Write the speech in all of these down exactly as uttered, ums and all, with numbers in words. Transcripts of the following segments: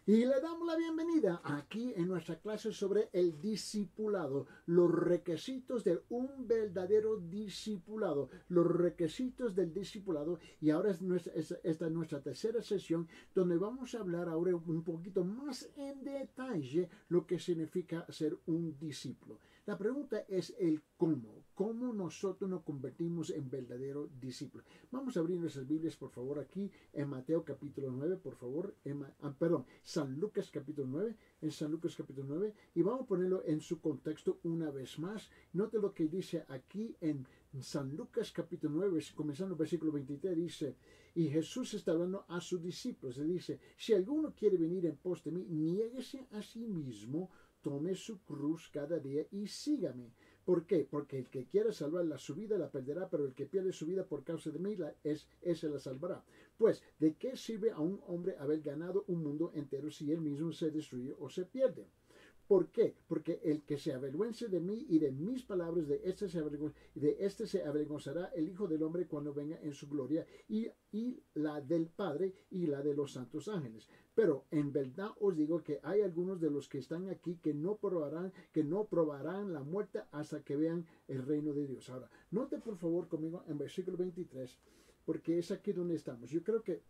Y le damos la bienvenida aquí en nuestra clase sobre el discipulado, los requisitos de un verdadero discipulado, los requisitos del discipulado. Y ahora es nuestra, es, esta es nuestra tercera sesión donde vamos a hablar ahora un poquito más en detalle lo que significa ser un discípulo. La pregunta es el cómo, cómo nosotros nos convertimos en verdadero discípulo. Vamos a abrir nuestras Biblias, por favor, aquí en Mateo capítulo nueve, por favor, en, ah, perdón, San Lucas capítulo nueve, en San Lucas capítulo nueve, y vamos a ponerlo en su contexto una vez más. Note lo que dice aquí en San Lucas capítulo nueve, comenzando el versículo veintitrés, dice, y Jesús está hablando a sus discípulos, le dice, si alguno quiere venir en pos de mí, niéguese a sí mismo, tome su cruz cada día y sígame. ¿Por qué? Porque el que quiera salvar la su vida la perderá, pero el que pierde su vida por causa de mí, la, es, ese la salvará. Pues, ¿de qué sirve a un hombre haber ganado un mundo entero si él mismo se destruye o se pierde? ¿Por qué? Porque el que se avergüence de mí y de mis palabras, de este se, de este se avergonzará el Hijo del Hombre cuando venga en su gloria, y, y la del Padre y la de los santos ángeles. Pero en verdad os digo que hay algunos de los que están aquí que no probarán, que no probarán la muerte hasta que vean el reino de Dios. Ahora, note por favor conmigo en versículo veintitrés, porque es aquí donde estamos. Yo creo que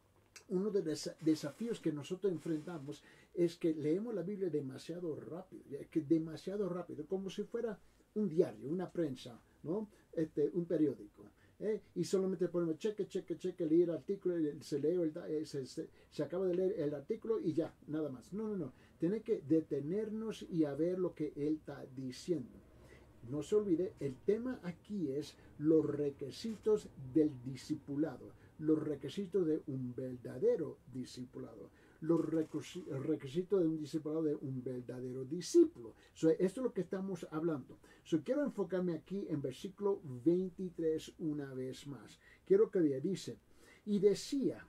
uno de los desafíos que nosotros enfrentamos es que leemos la Biblia demasiado rápido, que demasiado rápido, como si fuera un diario, una prensa, ¿no? Este, un periódico. ¿eh? Y solamente ponemos cheque, cheque, cheque, leer el artículo, se lee, el, se, se, se acaba de leer el artículo y ya, nada más. No, no, no. Tiene que detenernos y a ver lo que él está diciendo. No se olvide, el tema aquí es los requisitos del discipulado, los requisitos de un verdadero discipulado, los requisitos de un discipulado de un verdadero discípulo. So, esto es lo que estamos hablando. So, quiero enfocarme aquí en versículo veintitrés una vez más. Quiero que vea, dice, y decía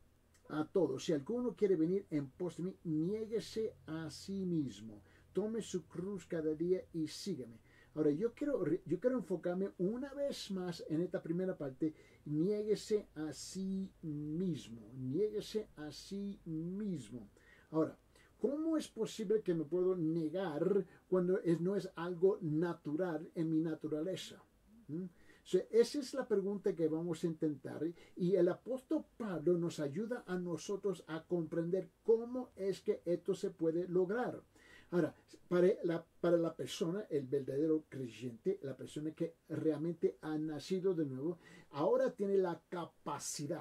a todos, si alguno quiere venir en pos de mí, niéguese a sí mismo, tome su cruz cada día y sígueme. Ahora, yo quiero, yo quiero enfocarme una vez más en esta primera parte, niéguese a sí mismo, niéguese a sí mismo. Ahora, ¿cómo es posible que me puedo negar cuando es, no es algo natural en mi naturaleza? ¿Mm? So, esa es la pregunta que vamos a intentar, y el apóstol Pablo nos ayuda a nosotros a comprender cómo es que esto se puede lograr. Ahora, para la, para la persona, el verdadero creyente, la persona que realmente ha nacido de nuevo, ahora tiene la capacidad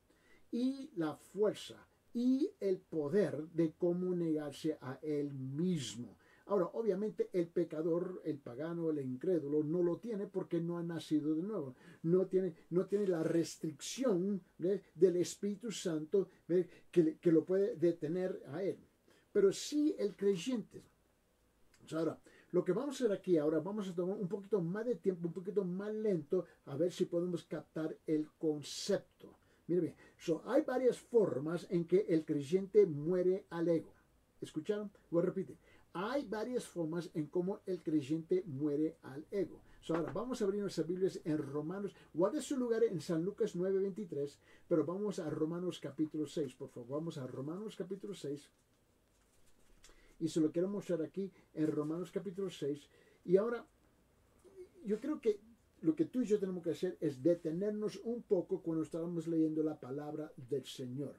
y la fuerza y el poder de cómo negarse a él mismo. Ahora, obviamente el pecador, el pagano, el incrédulo no lo tiene porque no ha nacido de nuevo. No tiene, no tiene la restricción ¿ve? del Espíritu Santo ¿ve? Que, que lo puede detener a él. Pero sí el creyente. Ahora, lo que vamos a hacer aquí ahora, vamos a tomar un poquito más de tiempo, un poquito más lento, a ver si podemos captar el concepto. Mire bien, so, hay varias formas en que el creyente muere al ego. ¿Escucharon? Voy a repetir. Hay varias formas en cómo el creyente muere al ego. So, ahora, vamos a abrir nuestras Biblias en Romanos. Guarde su lugar en San Lucas nueve veintitrés, pero vamos a Romanos capítulo seis, por favor. Vamos a Romanos capítulo seis. Y se lo quiero mostrar aquí en Romanos capítulo seis. Y ahora, yo creo que lo que tú y yo tenemos que hacer es detenernos un poco cuando estamos leyendo la palabra del Señor.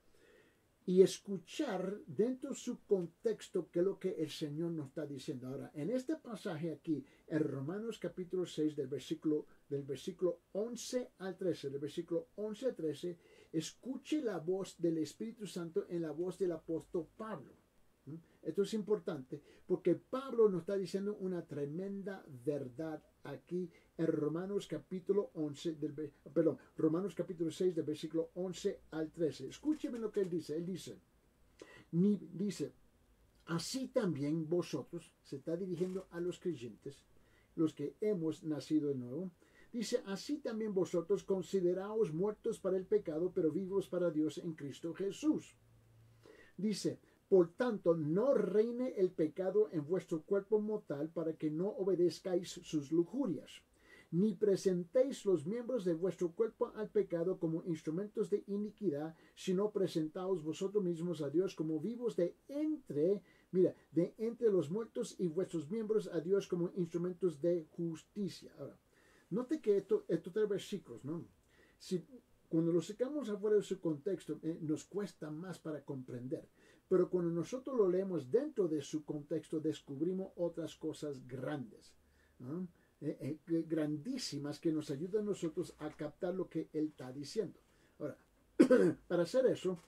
Y escuchar dentro de su contexto qué es lo que el Señor nos está diciendo. Ahora, en este pasaje aquí, en Romanos capítulo seis, del versículo, del versículo once al trece, del versículo once al trece, escuche la voz del Espíritu Santo en la voz del apóstol Pablo. Esto es importante porque Pablo nos está diciendo una tremenda verdad aquí en Romanos capítulo once, del, perdón, Romanos capítulo seis, del versículo once al trece. Escúcheme lo que él dice. Él dice, ni, dice, así también vosotros, se está dirigiendo a los creyentes, los que hemos nacido de nuevo, dice, así también vosotros consideraos muertos para el pecado, pero vivos para Dios en Cristo Jesús. Dice, por tanto, no reine el pecado en vuestro cuerpo mortal para que no obedezcáis sus lujurias. ni presentéis los miembros de vuestro cuerpo al pecado como instrumentos de iniquidad, sino presentaos vosotros mismos a Dios como vivos de entre, mira, de entre los muertos y vuestros miembros a Dios como instrumentos de justicia. Ahora, note que esto, estos tres versículos, ¿no? Si, cuando los sacamos afuera de su contexto, eh, nos cuesta más para comprender. Pero cuando nosotros lo leemos dentro de su contexto, descubrimos otras cosas grandes, ¿no? eh, eh, grandísimas que nos ayudan a nosotros a captar lo que él está diciendo. Ahora, para hacer eso,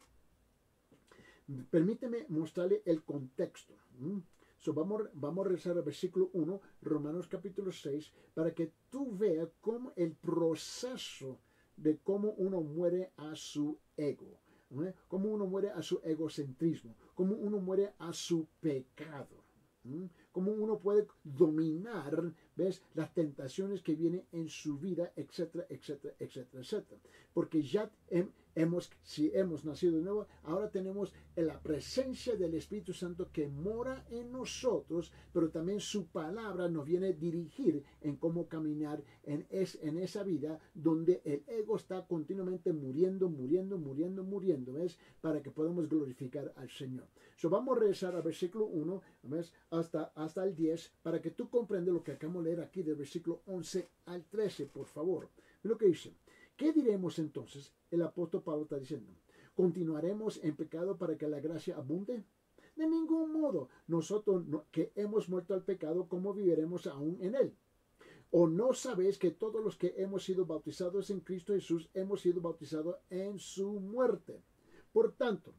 permíteme mostrarle el contexto. ¿Mm? So, vamos, vamos a regresar al versículo uno, Romanos capítulo seis, para que tú veas cómo el proceso de cómo uno muere a su ego, ¿no? Cómo uno muere a su egocentrismo, cómo uno muere a su pecado. ¿Mm? Cómo uno puede dominar, ¿ves?, las tentaciones que vienen en su vida, etcétera, etcétera, etcétera, etcétera. Porque ya hem, hemos, si hemos nacido de nuevo, ahora tenemos la presencia del Espíritu Santo que mora en nosotros, pero también su palabra nos viene a dirigir en cómo caminar en, es, en esa vida donde el ego está continuamente muriendo, muriendo, muriendo, muriendo, ¿ves?, para que podamos glorificar al Señor. So, vamos a regresar al versículo uno, ¿ves?, hasta, hasta el diez, para que tú comprendas lo que acabamos de leer aquí del versículo once al trece, por favor. Mira lo que dice. ¿Qué diremos entonces? El apóstol Pablo está diciendo, ¿continuaremos en pecado para que la gracia abunde? De ningún modo. Nosotros no, que hemos muerto al pecado, ¿cómo viviremos aún en él? ¿O no sabéis que todos los que hemos sido bautizados en Cristo Jesús hemos sido bautizados en su muerte? Por tanto,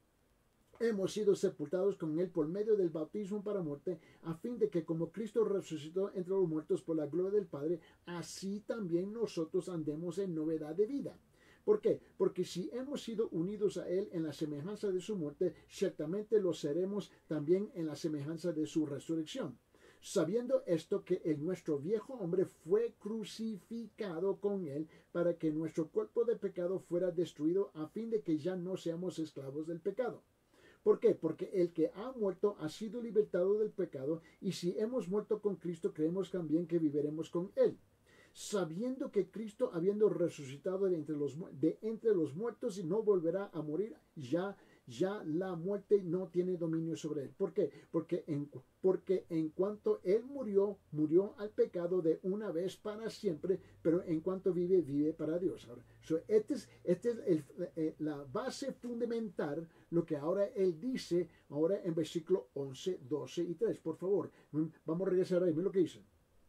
hemos sido sepultados con él por medio del bautismo para muerte, a fin de que como Cristo resucitó entre los muertos por la gloria del Padre, así también nosotros andemos en novedad de vida. ¿Por qué? Porque si hemos sido unidos a él en la semejanza de su muerte, ciertamente lo seremos también en la semejanza de su resurrección. Sabiendo esto, que el nuestro viejo hombre fue crucificado con él para que nuestro cuerpo de pecado fuera destruido, a fin de que ya no seamos esclavos del pecado. ¿Por qué? Porque el que ha muerto ha sido libertado del pecado, y si hemos muerto con Cristo, creemos también que viviremos con él. Sabiendo que Cristo, habiendo resucitado de entre los, de entre los muertos, y no volverá a morir, ya, ya la muerte no tiene dominio sobre él. ¿Por qué? Porque en, porque en cuanto él murió, murió al pecado de una vez para siempre, pero en cuanto vive, vive para Dios. Ahora, so, esta es, este es el, eh, la base fundamental, lo que ahora él dice, ahora en versículo once, doce y tres. Por favor, vamos a regresar ahí, mira lo que dice.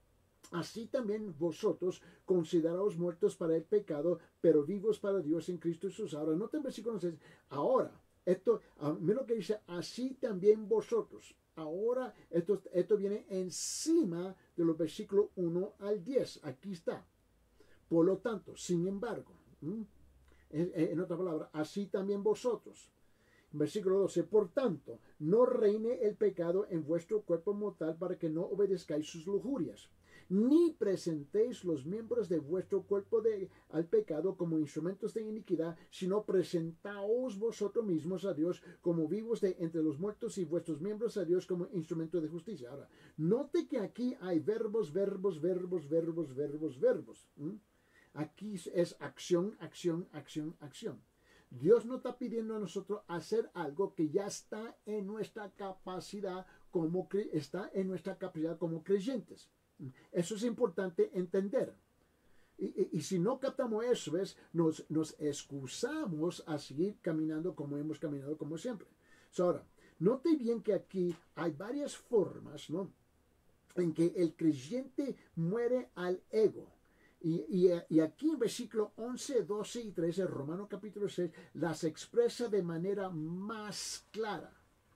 Así también vosotros consideraos muertos para el pecado, pero vivos para Dios en Cristo Jesús. Ahora, nota en versículo once, ahora, esto, mira lo que dice, así también vosotros. Ahora, esto, esto viene encima de los versículos uno al diez. Aquí está. Por lo tanto, sin embargo, ¿m? en, en otra palabra, así también vosotros. Versículo doce, por tanto, no reine el pecado en vuestro cuerpo mortal para que no obedezcáis sus lujurias. Ni presentéis los miembros de vuestro cuerpo de, al pecado como instrumentos de iniquidad, sino presentaos vosotros mismos a Dios como vivos de entre los muertos, y vuestros miembros a Dios como instrumentos de justicia. Ahora, note que aquí hay verbos, verbos, verbos, verbos, verbos, verbos. ¿Mm? Aquí es acción, acción, acción, acción. Dios no está pidiendo a nosotros hacer algo que ya está en nuestra capacidad como está en nuestra capacidad como creyentes. Eso es importante entender. Y, y, y si no captamos eso, ¿ves? Nos, nos excusamos a seguir caminando como hemos caminado como siempre. So, ahora, note bien que aquí hay varias formas, ¿no?, en que el creyente muere al ego. Y, y, y aquí en versículo once, doce y trece, Romanos capítulo seis, las expresa de manera más clara.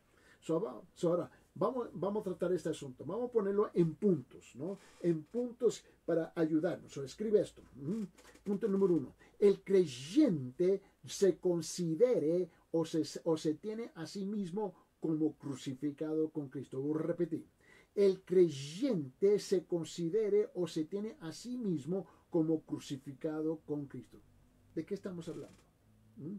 So, so ahora, vamos, vamos a tratar este asunto. Vamos a ponerlo en puntos, ¿no? En puntos para ayudarnos. So, escribe esto. Mm. Punto número uno. El creyente se considere o se, o se tiene a sí mismo como crucificado con Cristo. Voy a repetir. El creyente se considere o se tiene a sí mismo como crucificado con Cristo. ¿De qué estamos hablando? ¿Mm?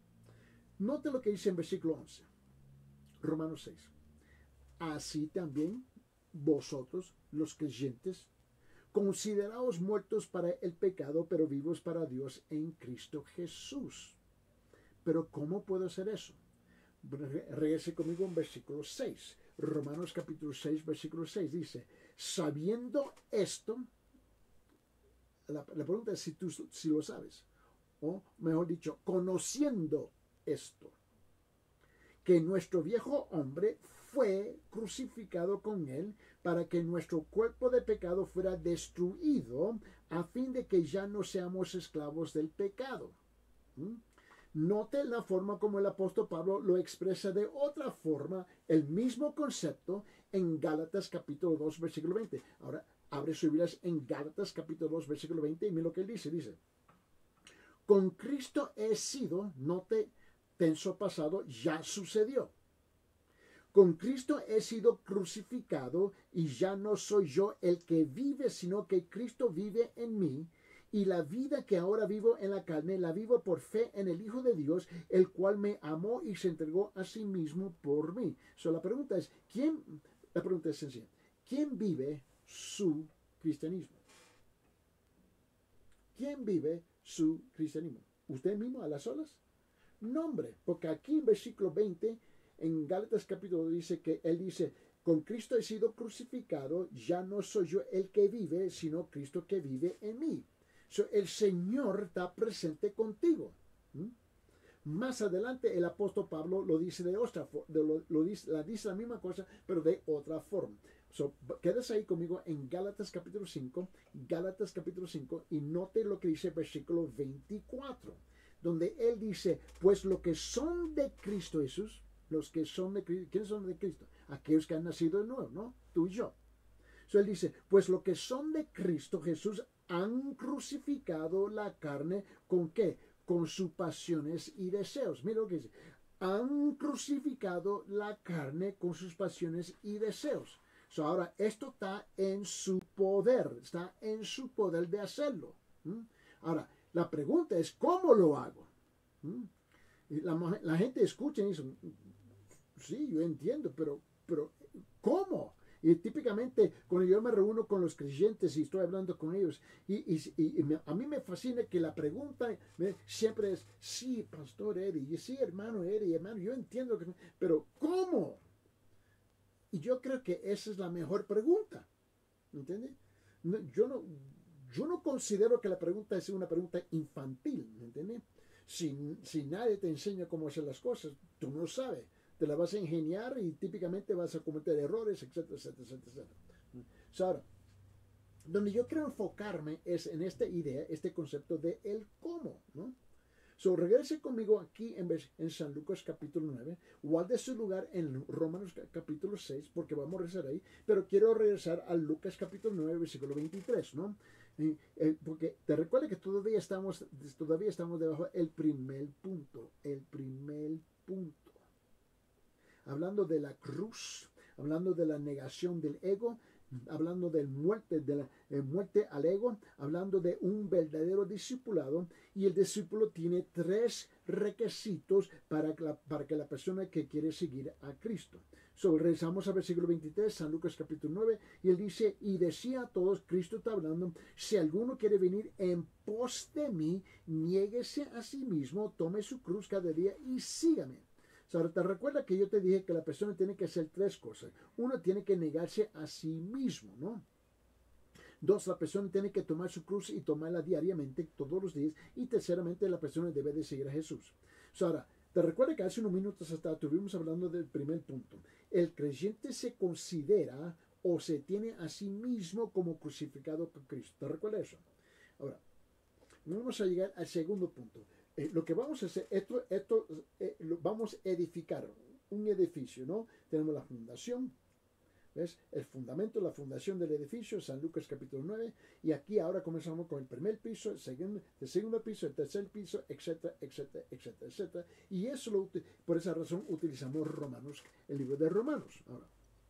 Note lo que dice en versículo once. Romanos seis. Así también vosotros, los creyentes, consideraos muertos para el pecado, pero vivos para Dios en Cristo Jesús. Pero ¿cómo puedo hacer eso? Regrese conmigo en versículo seis. Romanos capítulo seis, versículo seis dice, sabiendo esto, la, la pregunta es si tú si lo sabes, o mejor dicho, conociendo esto, que nuestro viejo hombre fue crucificado con él para que nuestro cuerpo de pecado fuera destruido a fin de que ya no seamos esclavos del pecado. ¿Mm? Note la forma como el apóstol Pablo lo expresa de otra forma, el mismo concepto en Gálatas capítulo dos, versículo veinte. Ahora, abre sus Biblias en Gálatas capítulo dos, versículo veinte y mira lo que él dice. Dice, con Cristo he sido, note, tenso pasado, ya sucedió. Con Cristo he sido crucificado y ya no soy yo el que vive, sino que Cristo vive en mí. Y la vida que ahora vivo en la carne, la vivo por fe en el Hijo de Dios, el cual me amó y se entregó a sí mismo por mí. So, la pregunta es, ¿quién? La pregunta es sencilla. ¿Quién vive su cristianismo? ¿Quién vive su cristianismo? ¿Usted mismo a las solas? No, hombre, porque aquí en versículo veinte, en Gálatas capítulo dice que él dice, con Cristo he sido crucificado, ya no soy yo el que vive, sino Cristo que vive en mí. So, el Señor está presente contigo. ¿Mm? Más adelante el apóstol Pablo lo dice de otra forma, lo, lo dice, la dice la misma cosa, pero de otra forma. So, quédese ahí conmigo en Gálatas capítulo cinco, Gálatas capítulo cinco, y note lo que dice el versículo veinticuatro, donde él dice, pues lo que son de Cristo Jesús, los que son de Cristo, ¿quiénes son de Cristo? Aquellos que han nacido de nuevo, ¿no? Tú y yo. So, él dice, pues lo que son de Cristo Jesús han crucificado la carne, ¿con qué? Con sus pasiones y deseos. Mira lo que dice. Han crucificado la carne con sus pasiones y deseos. So, ahora, esto está en su poder, está en su poder de hacerlo. ¿Mm? Ahora, la pregunta es, ¿cómo lo hago? ¿Mm? Y la, la gente escucha y dice, sí, yo entiendo, pero, pero ¿cómo? Y típicamente cuando yo me reúno con los creyentes y estoy hablando con ellos, y, y, y, y me, a mí me fascina que la pregunta me, siempre es, sí, pastor Eddie, sí, hermano Eddie, hermano, yo entiendo, que, pero ¿cómo? Y yo creo que esa es la mejor pregunta, ¿entiendes? No, yo, no, yo no considero que la pregunta es una pregunta infantil, ¿me entiendes? Si, si nadie te enseña cómo hacer las cosas, tú no sabes. Te la vas a ingeniar y típicamente vas a cometer errores, etcétera, etcétera, etcétera. So, ahora, donde yo quiero enfocarme es en esta idea, este concepto de el cómo, ¿no? So, regrese conmigo aquí en, en San Lucas capítulo nueve, guarde su lugar en Romanos capítulo seis, porque vamos a regresar ahí, pero quiero regresar a Lucas capítulo nueve, versículo veintitrés, ¿no? Eh, eh, porque te recuerda que todavía estamos, todavía estamos debajo del primer punto, el primer punto. Hablando de la cruz, hablando de la negación del ego, hablando de muerte, de la eh, muerte al ego, hablando de un verdadero discipulado, y el discípulo tiene tres requisitos para que la, para que la persona que quiere seguir a Cristo. So, regresamos al versículo veintitrés, San Lucas capítulo nueve, y él dice, y decía a todos, Cristo está hablando, si alguno quiere venir en pos de mí, niéguese a sí mismo, tome su cruz cada día y sígame. Ahora, te recuerda que yo te dije que la persona tiene que hacer tres cosas. Uno, tiene que negarse a sí mismo, ¿no? Dos, la persona tiene que tomar su cruz y tomarla diariamente, todos los días. Y terceramente, la persona debe de seguir a Jesús. Ahora, te recuerda que hace unos minutos hasta estuvimos hablando del primer punto. El creyente se considera o se tiene a sí mismo como crucificado con Cristo. ¿Te recuerda eso? Ahora, vamos a llegar al segundo punto. Eh, lo que vamos a hacer, esto, esto eh, lo, vamos a edificar un edificio, ¿no? Tenemos la fundación, ¿ves? El fundamento, la fundación del edificio, San Lucas capítulo nueve, y aquí ahora comenzamos con el primer piso, el segundo, el segundo piso, el tercer piso, etcétera, etcétera, etcétera, etcétera. Y eso lo, por esa razón utilizamos Romanos, el libro de Romanos. Ahora,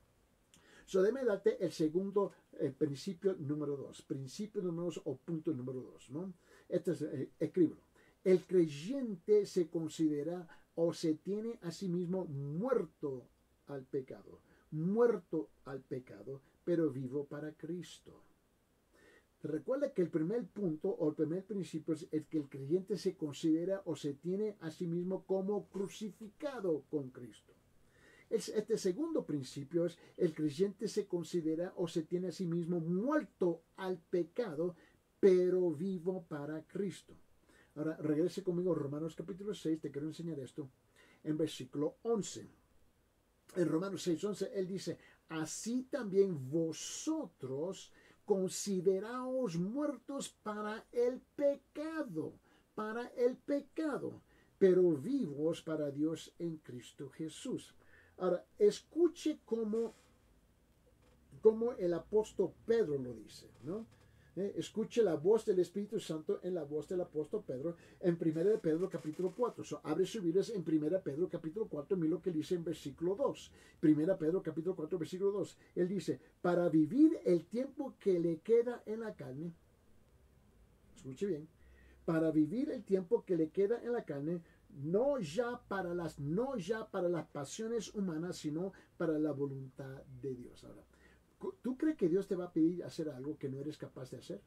so, déjame darte el segundo el principio número dos, principio número dos o punto número dos, ¿no? Este es, eh, escríbelo. El creyente se considera o se tiene a sí mismo muerto al pecado, muerto al pecado, pero vivo para Cristo. Recuerda que el primer punto o el primer principio es el que el creyente se considera o se tiene a sí mismo como crucificado con Cristo. Este segundo principio es el creyente se considera o se tiene a sí mismo muerto al pecado, pero vivo para Cristo. Ahora, regrese conmigo a Romanos capítulo seis, te quiero enseñar esto, en versículo once. En Romanos seis, once, él dice, así también vosotros consideraos muertos para el pecado, para el pecado, pero vivos para Dios en Cristo Jesús. Ahora, escuche cómo, cómo el apóstol Pedro lo dice, ¿no? Eh, escuche la voz del Espíritu Santo en la voz del apóstol Pedro en primera de Pedro capítulo cuatro. So, abre su Biblia en primera de Pedro capítulo cuatro, mira lo que dice en versículo dos. primera de Pedro capítulo cuatro, versículo dos. Él dice, para vivir el tiempo que le queda en la carne, escuche bien, para vivir el tiempo que le queda en la carne, no ya para las, no ya para las pasiones humanas, sino para la voluntad de Dios. Ahora, ¿tú crees que Dios te va a pedir hacer algo que no eres capaz de hacer?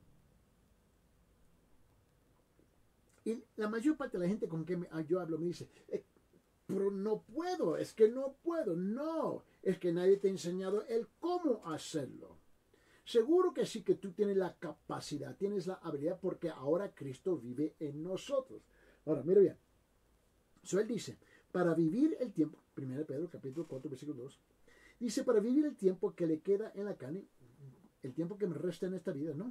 Y la mayor parte de la gente con que me, yo hablo me dice, eh, pero no puedo, es que no puedo. No, es que nadie te ha enseñado el cómo hacerlo. Seguro que sí que tú tienes la capacidad, tienes la habilidad, porque ahora Cristo vive en nosotros. Ahora, mira bien. So, él dice, para vivir el tiempo, primera de Pedro capítulo cuatro, versículo dos, dice, para vivir el tiempo que le queda en la carne, el tiempo que me resta en esta vida, ¿no?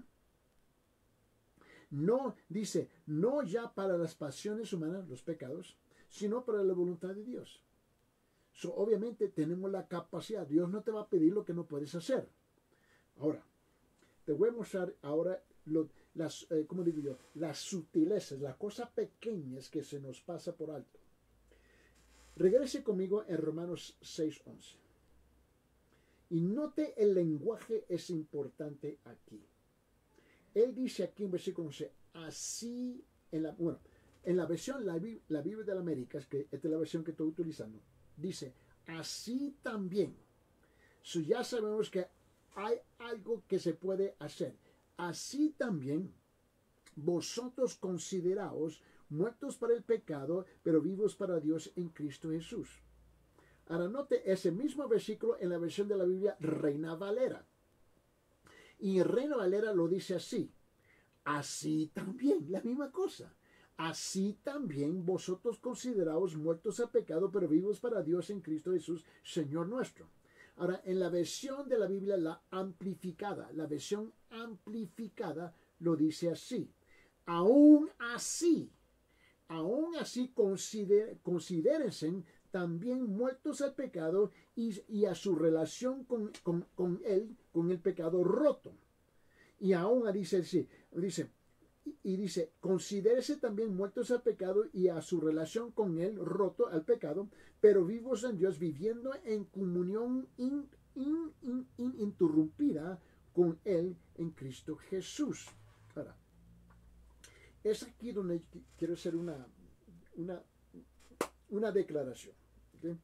No, dice, no ya para las pasiones humanas, los pecados, sino para la voluntad de Dios. So, obviamente tenemos la capacidad. Dios no te va a pedir lo que no puedes hacer. Ahora, te voy a mostrar ahora lo, las, eh, ¿cómo digo yo? Las sutilezas, las cosas pequeñas que se nos pasa por alto. Regrese conmigo en Romanos seis, once. Y note el lenguaje es importante aquí. Él dice aquí en versículo once, así, en la, bueno, en la versión, la, la Biblia de las Américas, que esta es la versión que estoy utilizando, dice, así también. So ya sabemos que hay algo que se puede hacer. Así también, vosotros consideraos muertos para el pecado, pero vivos para Dios en Cristo Jesús. Ahora note ese mismo versículo en la versión de la Biblia Reina Valera. Y Reina Valera lo dice así. Así también, la misma cosa. Así también vosotros consideraos muertos a pecado, pero vivos para Dios en Cristo Jesús, Señor nuestro. Ahora, en la versión de la Biblia, la amplificada, la versión amplificada lo dice así. Aún así, aún así consider, considérense también muertos al pecado y, y a su relación con, con, con él, con el pecado roto. Y aún dice, sí, dice, y dice, considérese también muertos al pecado y a su relación con él roto al pecado, pero vivos en Dios, viviendo en comunión in, in, in, ininterrumpida con él en Cristo Jesús. Ahora, es aquí donde quiero hacer una, una, una declaración. ¿Okay?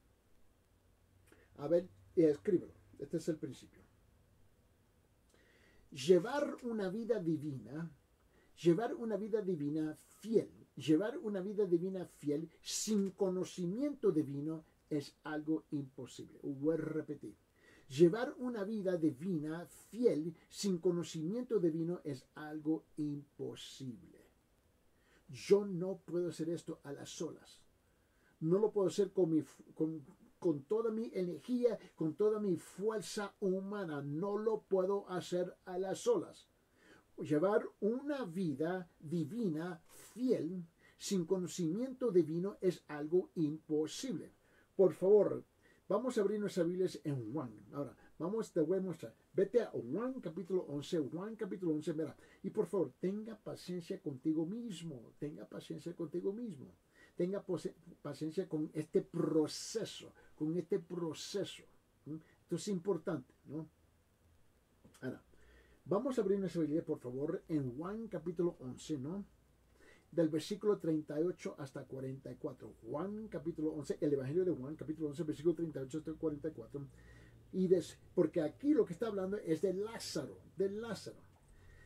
A ver, escríbelo. Este es el principio. Llevar una vida divina, llevar una vida divina fiel, llevar una vida divina fiel sin conocimiento divino es algo imposible. Voy a repetir. Llevar una vida divina fiel sin conocimiento divino es algo imposible. Yo no puedo hacer esto a las solas. No lo puedo hacer con mi, con, con toda mi energía, con toda mi fuerza humana. No lo puedo hacer a las solas. Llevar una vida divina fiel sin conocimiento divino es algo imposible. Por favor, vamos a abrir nuestras Biblias en Juan. Ahora, vamos, te voy a mostrar. Vete a Juan capítulo once, Juan capítulo once, mira. Y por favor, tenga paciencia contigo mismo. Tenga paciencia contigo mismo. Tenga paciencia con este proceso, con este proceso. ¿Mm? Esto es importante, ¿no? Ahora, vamos a abrir nuestra Biblia, por favor, en Juan capítulo once, ¿no? Del versículo treinta y ocho hasta cuarenta y cuatro. Juan capítulo once, el Evangelio de Juan capítulo once, versículo treinta y ocho hasta cuarenta y cuatro. Y des, porque aquí lo que está hablando es de Lázaro, de Lázaro.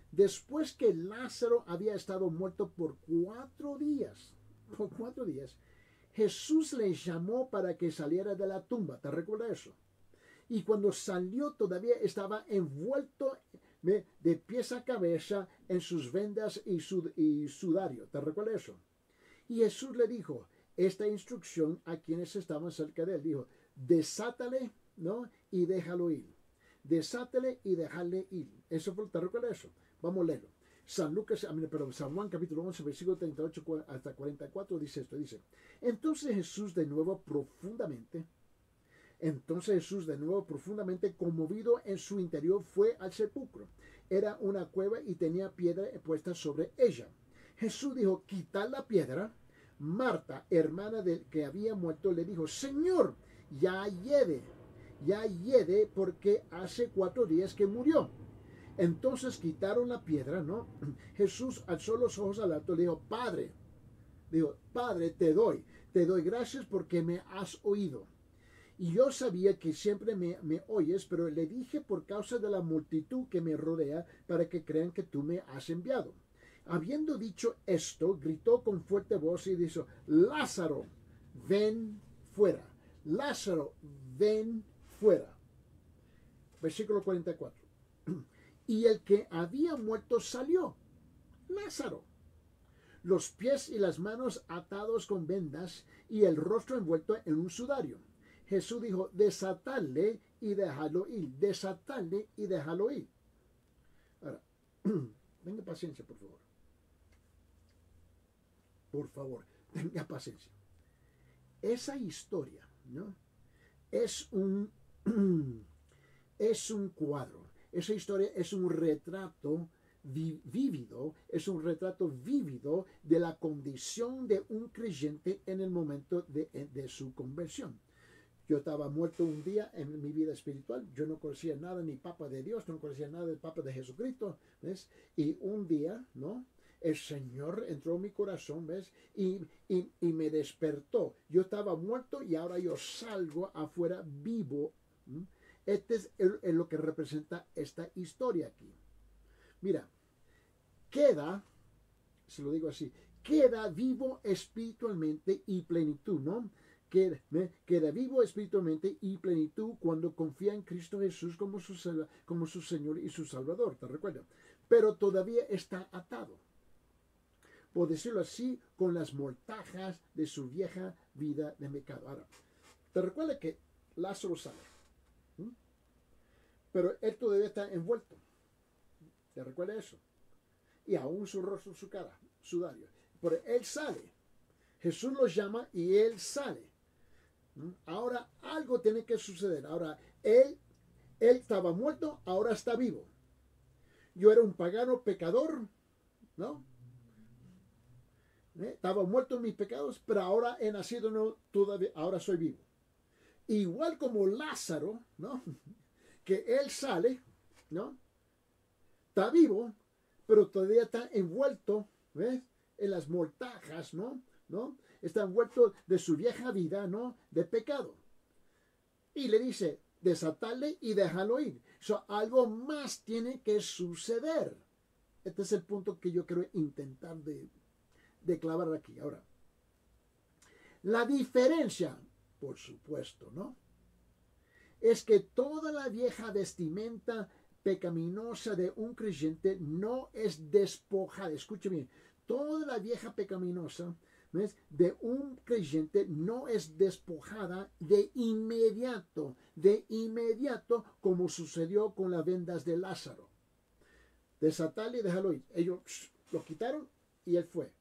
Después que Lázaro había estado muerto por cuatro días, por cuatro días, Jesús le llamó para que saliera de la tumba. ¿Te recuerdas eso? Y cuando salió todavía estaba envuelto de, de pies a cabeza en sus vendas y, sud, y sudario. ¿Te recuerdas eso? Y Jesús le dijo esta instrucción a quienes estaban cerca de él. Dijo, desátale, ¿no? Y déjalo ir. Desátale y déjale ir. Eso fue, ¿te recuerdas eso? Vamos a leerlo. San Lucas, perdón, San Juan capítulo once, versículo treinta y ocho hasta cuarenta y cuatro dice esto. Dice, entonces Jesús de nuevo profundamente, entonces Jesús de nuevo profundamente conmovido en su interior fue al sepulcro. Era una cueva y tenía piedra puesta sobre ella. Jesús dijo, quitad la piedra. Marta, hermana del que había muerto, le dijo, Señor, ya hiede, ya hiede porque hace cuatro días que murió. Entonces quitaron la piedra, ¿no? Jesús alzó los ojos al alto y le dijo, Padre, dijo, Padre, te doy, te doy gracias porque me has oído. Y yo sabía que siempre me, me oyes, pero le dije por causa de la multitud que me rodea, para que crean que tú me has enviado. Habiendo dicho esto, gritó con fuerte voz y dijo, Lázaro, ven fuera. Lázaro, ven fuera. Versículo cuarenta y cuatro. Y el que había muerto salió, Lázaro, los pies y las manos atados con vendas y el rostro envuelto en un sudario. Jesús dijo, desatadle y déjalo ir, desatadle y déjalo ir. Ahora, tenga paciencia, por favor. Por favor, tenga paciencia. Esa historia, ¿no? Es un, es un cuadro. Esa historia es un retrato vívido, es un retrato vívido de la condición de un creyente en el momento de, de su conversión. Yo estaba muerto un día en mi vida espiritual. Yo no conocía nada ni Papa de Dios, no conocía nada del Papa de Jesucristo, ¿ves? Y un día, ¿no? El Señor entró en mi corazón, ¿ves? Y, y, y me despertó. Yo estaba muerto y ahora yo salgo afuera vivo. ¿Mm? Este es, el, el lo que representa esta historia aquí. Mira, queda, se lo digo así, queda vivo espiritualmente y plenitud, ¿no? Queda, ¿eh? queda vivo espiritualmente y plenitud cuando confía en Cristo Jesús como su, como su Señor y su Salvador, ¿te recuerdas? Pero todavía está atado, por decirlo así, con las mortajas de su vieja vida de pecado. Ahora, ¿te recuerdas que Lázaro sale? ¿Mm? Pero él todavía está envuelto. ¿Te recuerda eso? Y aún su rostro, su cara, sudario. Pero él sale. Jesús lo llama y él sale. ¿Mm? Ahora algo tiene que suceder. Ahora él, él estaba muerto, ahora está vivo. Yo era un pagano pecador, ¿no? ¿Eh? Estaba muerto en mis pecados, pero ahora he nacido, no, todavía, ahora soy vivo. Igual como Lázaro, ¿no? Que él sale, ¿no? Está vivo, pero todavía está envuelto, ¿ves? En las mortajas, ¿no? ¿no? Está envuelto de su vieja vida, ¿no? De pecado. Y le dice, desatarle y déjalo ir. So, algo más tiene que suceder. Este es el punto que yo quiero intentar de, de clavar aquí. Ahora, la diferencia, por supuesto, ¿no? Es que toda la vieja vestimenta pecaminosa de un creyente no es despojada. Escuche bien, toda la vieja pecaminosa, ¿ves? De un creyente no es despojada de inmediato, de inmediato, como sucedió con las vendas de Lázaro. Desatarle y déjalo ir. Ellos shh, lo quitaron y él fue.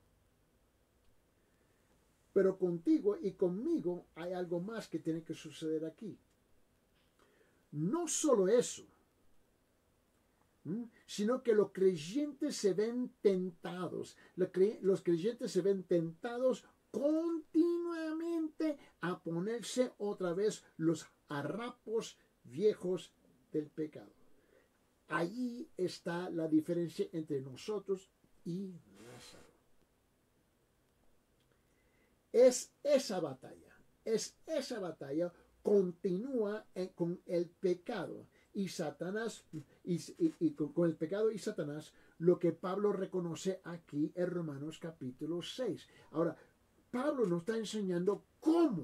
Pero contigo y conmigo hay algo más que tiene que suceder aquí. No solo eso, ¿Mm? sino que los creyentes se ven tentados. Los creyentes se ven tentados continuamente a ponerse otra vez los harapos viejos del pecado. Allí está la diferencia entre nosotros y Lázaro. Es esa batalla, es esa batalla continúa en, con el pecado. y Satanás, y, y, y con, con el pecado y Satanás, lo que Pablo reconoce aquí en Romanos capítulo seis. Ahora, Pablo nos está enseñando cómo,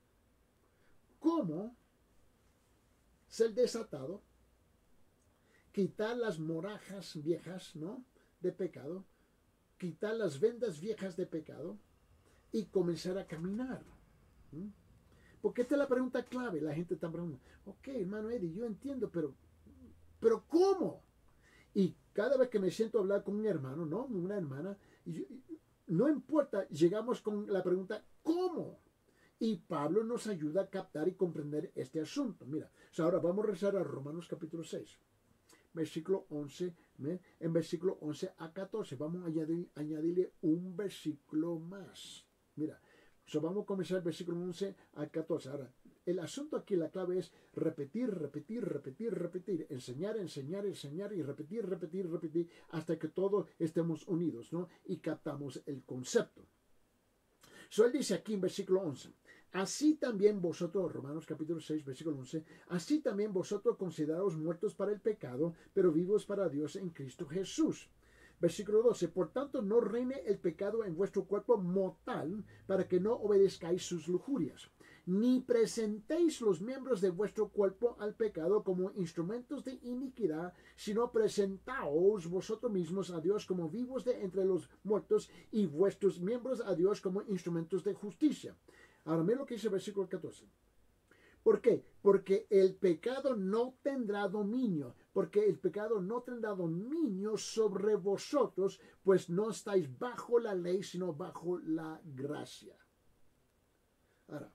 cómo ser desatado, quitar las morajas viejas, ¿no?, de pecado, quitar las vendas viejas de pecado y comenzar a caminar. ¿Mm? Porque esta es la pregunta clave. La gente está preguntando, ok, hermano Eddie, yo entiendo, pero, pero ¿cómo? Y cada vez que me siento a hablar con un hermano, ¿no?, una hermana, y yo, no importa, llegamos con la pregunta, ¿cómo? Y Pablo nos ayuda a captar y comprender este asunto. Mira, ahora vamos a rezar a Romanos capítulo seis. Versículo once, ¿eh? En versículo once a catorce, vamos a añadir, añadirle un versículo más. Mira, so vamos a comenzar el versículo once a catorce. Ahora, el asunto aquí, la clave es repetir, repetir, repetir, repetir, enseñar, enseñar, enseñar y repetir, repetir, repetir, hasta que todos estemos unidos, ¿no?, y captamos el concepto. So él dice aquí en versículo once, así también vosotros, Romanos capítulo seis, versículo once, así también vosotros consideraos muertos para el pecado, pero vivos para Dios en Cristo Jesús. Versículo doce, por tanto no reine el pecado en vuestro cuerpo mortal, para que no obedezcáis sus lujurias, ni presentéis los miembros de vuestro cuerpo al pecado como instrumentos de iniquidad, sino presentaos vosotros mismos a Dios como vivos de entre los muertos y vuestros miembros a Dios como instrumentos de justicia. Ahora mira lo que dice el versículo catorce. ¿Por qué? Porque el pecado no tendrá dominio, porque el pecado no tendrá dominio sobre vosotros, pues no estáis bajo la ley, sino bajo la gracia. Ahora,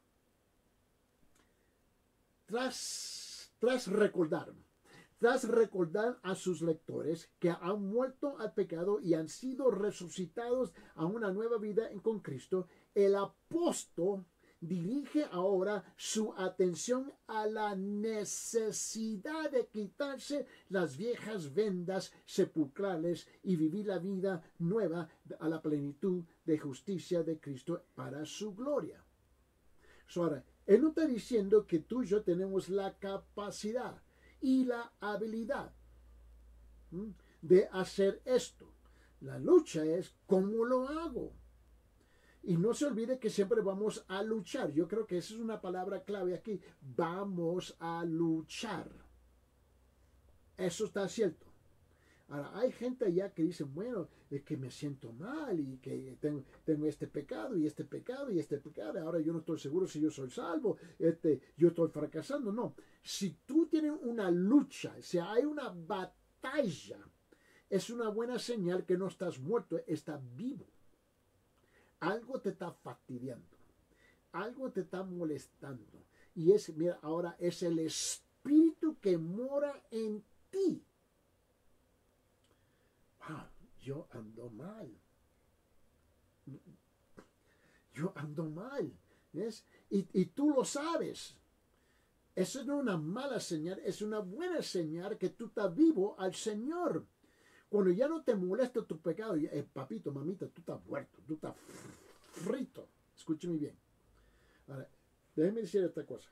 tras, tras recordar, tras recordar a sus lectores que han muerto al pecado y han sido resucitados a una nueva vida con Cristo, el apóstol dirige ahora su atención a la necesidad de quitarse las viejas vendas sepulcrales y vivir la vida nueva a la plenitud de justicia de Cristo para su gloria. So, ahora, él no está diciendo que tú y yo tenemos la capacidad y la habilidad ¿m? de hacer esto. La lucha es ¿cómo lo hago? Y no se olvide que siempre vamos a luchar. Yo creo que esa es una palabra clave aquí. Vamos a luchar. Eso está cierto. Ahora, hay gente allá que dice, bueno, es que me siento mal y que tengo, tengo este pecado y este pecado y este pecado. Ahora yo no estoy seguro si yo soy salvo, este, yo estoy fracasando. No, si tú tienes una lucha, si hay una batalla, es una buena señal que no estás muerto, estás vivo. Algo te está fastidiando, algo te está molestando. Y es, mira, ahora es el espíritu que mora en ti. Wow, yo ando mal. Yo ando mal. ¿Ves? Y, y tú lo sabes. Eso no es una mala señal, es una buena señal que tú estás vivo al Señor. Cuando ya no te molesta tu pecado, eh, papito, mamita, tú estás muerto, tú estás frito. Escúcheme bien. Ahora, déjeme decir esta cosa.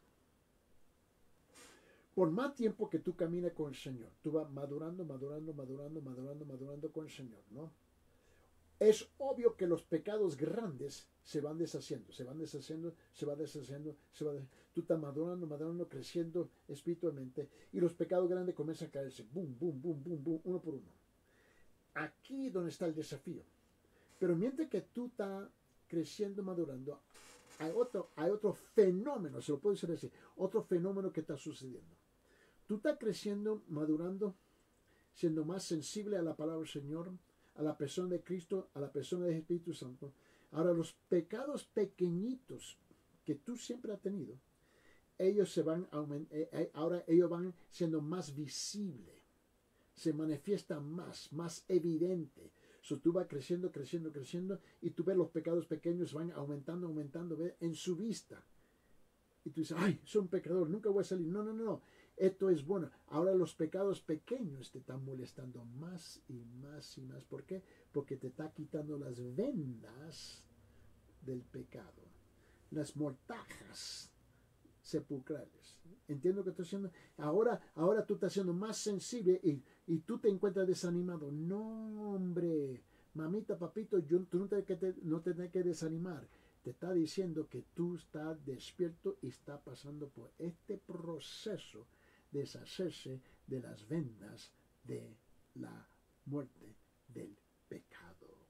Por más tiempo que tú caminas con el Señor, tú vas madurando, madurando, madurando, madurando, madurando con el Señor, ¿no? Es obvio que los pecados grandes se van deshaciendo, se van deshaciendo, se va deshaciendo, se va deshaciendo. Tú estás madurando, madurando, creciendo espiritualmente y los pecados grandes comienzan a caerse, boom, boom, boom, boom, boom, uno por uno. Aquí es donde está el desafío. Pero mientras que tú estás creciendo, madurando, hay otro, hay otro fenómeno, se lo puedo decir así, otro fenómeno que está sucediendo. Tú estás creciendo, madurando, siendo más sensible a la palabra del Señor, a la persona de Cristo, a la persona del Espíritu Santo. Ahora, los pecados pequeñitos que tú siempre has tenido, ellos se van ahora ellos van siendo más visibles, se manifiestan más, más evidente. So, tú vas creciendo, creciendo, creciendo y tú ves los pecados pequeños van aumentando, aumentando ¿ves? En su vista. Y tú dices, ay, soy un pecador, nunca voy a salir. No, no, no, no. Esto es bueno. Ahora los pecados pequeños te están molestando más y más y más. ¿Por qué? Porque te está quitando las vendas del pecado. Las mortajas sepulcrales. Entiendo que estoy haciendo. Ahora, ahora tú estás siendo más sensible y, y tú te encuentras desanimado. No, hombre, mamita, papito, yo, tú no te, que te, no te tienes que desanimar. Te está diciendo que tú estás despierto y está pasando por este proceso de deshacerse de las vendas de la muerte del pecado.